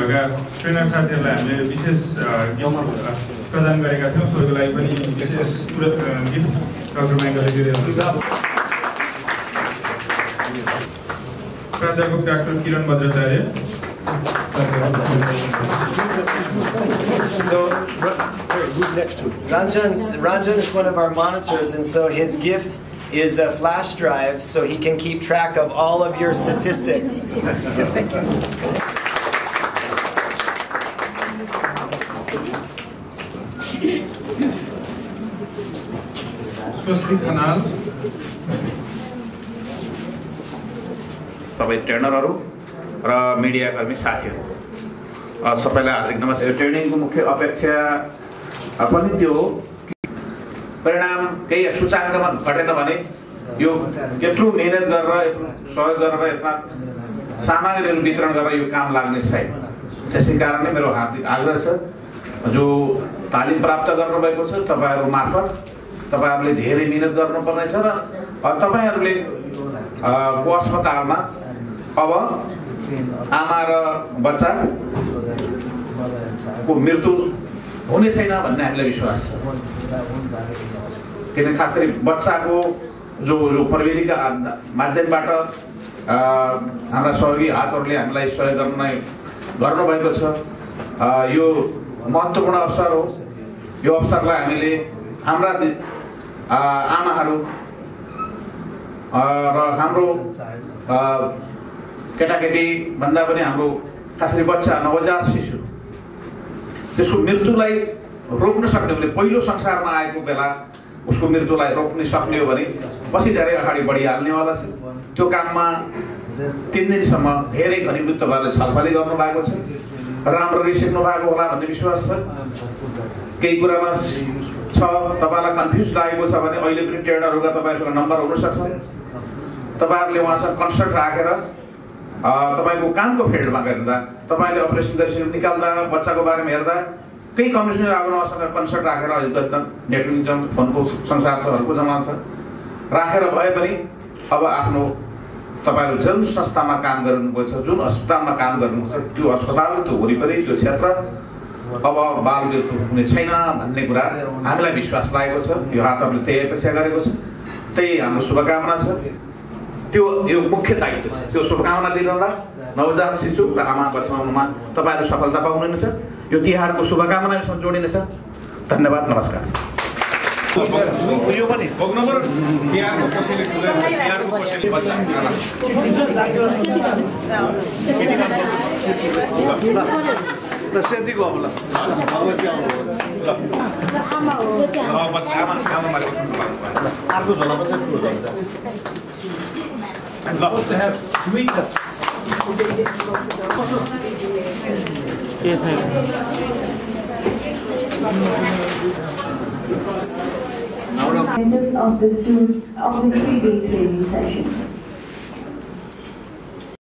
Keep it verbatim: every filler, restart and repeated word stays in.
भएका ट्रेनर साथीहरूलाई हामीले विशेष प्रदान गरेका थियौँ। सोको लागि पनि विशेष गिफ्ट डाक्टर माइकलले दिइरहेको प्राध्यापक doctor Kiran Bajracharya. So Ranjan's, Ranjan is one of our monitors, and so his gift is a flash drive so he can keep track of all of your statistics. Yes, thank you. Swasti Khanal. सबै ट्रेनरहरू र media कर्मी साथीहरू सबैलाई हार्दिक नमस्कार। ट्रेनिङको मुख्य अपेक्षा पनि त्यो हो परिणाम केही सूचाङ्कमा घटेन भने यो यत्रो मेहनत गरेर यत्रो सहयोग गरेर यत्रो सामग्रीहरू वितरण गरेर यो काम लाग्ने छैन। त्यसै कारणले मेरो हार्दिक आग्रह छ, जो तालिम प्राप्त गर्नुभएको छ तपाईँहरू मार्फत तपाईँहरूले धेरै मेहनत गर्नुपर्नेछ र तपाईँहरूले को अस्पतालमा अब आमा र बच्चा को मृत्यु हुने छैन भन्ने हामीलाई विश्वास छ। किन खास गरी बच्चाको जो प्रविधिका माध्यमबाट हाम्रा सहयोगी हातहरूले हामीलाई सहयोग गर्न गर्नुभएको छ। यो महत्त्वपूर्ण अवसर हो। यो अवसरलाई हामीले हाम्रा आमाहरू र हाम्रो केटाकेटी भन्दा पनि हाम्रो खास गरी बच्चा नवजात शिशु त्यसको मृत्युलाई रोक्न सक्ने हो भने पहिलो संसारमा आएको बेला उसको मृत्युलाई रोक्न सक्ने हो भने पछि धेरै अगाडि बढिहाल्नेवाला छ। त्यो काममा तीन दिनसम्म धेरै घनीभूत तपाईँहरूले छलफलै गर्नु भएको छ। राम्ररी सिक्नु भएको होला भन्ने विश्वास छ। केही कुरामा छ तपाईँलाई कन्फ्युज लागेको छ भने अहिले पनि ट्रेनरहरूका तपाईँसँग नम्बर हुनसक्छ। तपाईँहरूले उहाँसँग कन्सल्ट राखेर तपाईँको कामको फिल्डमा गर्दा तपाईँले अपरेसन गरिसकेर निकाल्दा बच्चाको बारेमा हेर्दा केही कमिसनर अब उहाँसँग कन्सल्ट राखेर एकदम नेटवर्किङ जुन फोनको संसार छ हरूको जमाना छ राखेर भए पनि अब आफ्नो तपाईँहरू जुन संस्थामा काम गर्नुभएको छ, जुन अस्पतालमा काम गर्नुहुन्छ त्यो अस्पताल त्यो वरिपरि त्यो क्षेत्र अब बाल मृत्यु हुने छैन भन्ने कुरा हामीलाई विश्वास लागेको छ। यो हातहरूले त्यही अपेक्षा गरेको छ, त्यही हाम्रो शुभकामना छ। त्यो यो मुख्य दायित्व छ। त्यो शुभकामना दिनलाई नवजात शिशु र आमा बचाउनुमा तपाईँहरू सफलता पाउनुहुनेछ। यो तिहारको शुभकामनासँग जोडिनेछ। धन्यवाद, नमस्कार। यो पनि भोग्नम्बर तिहारको कसैले तिहारको कसैले बच्चा सेतीको अब ल आमा हो बच्चा आमा आमा मारेको अर्को झोला पनि ठुलो छ। And love to have sweet Yes, ma'am. Of the students of the three-day training session.